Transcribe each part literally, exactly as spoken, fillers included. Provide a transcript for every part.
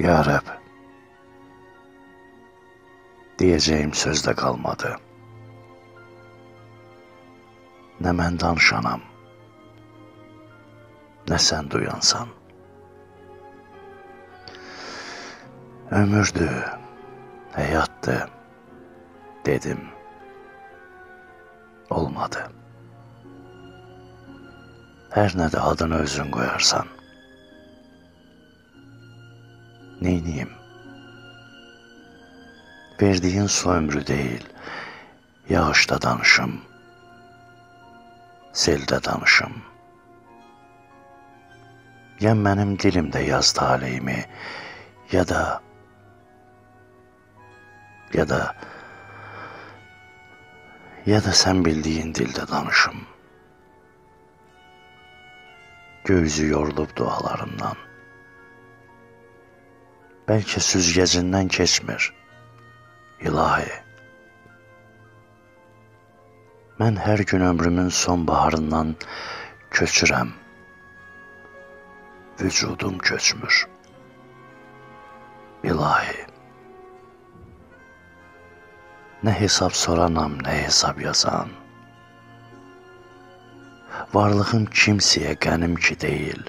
Ya Rəbb, deyəcəyim söz də qalmadı. Nə mən danışanam, nə sən duyansan. Ömürdür, həyatdır, dedim. Olmadı. Hər nədə adını özün qoyarsan. Neyniyim? Verdiyin su ömrü deyil, yağışda danışım, seldə danışım. Ya mənim dilimdə yaz taleyimi, ya da, ya da, ya da sən bildiyin dildə danışım. Göğüzü yorulub dualarımdan. Bəlkə süzgəcindən keçmir, ilahi. Mən hər gün ömrümün son baharından köçürəm. Vücudum köçmür, ilahi. Nə hesab soranam, nə hesab yazan. Varlığım kimsəyə qənim ki deyil.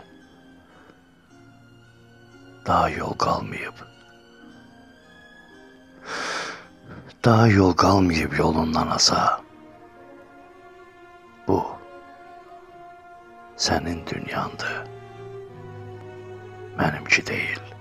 Daha yol qalmayıb. Daha yol qalmayıb yolundan aza. Bu, sənin dünyandır. Mənimki deyil.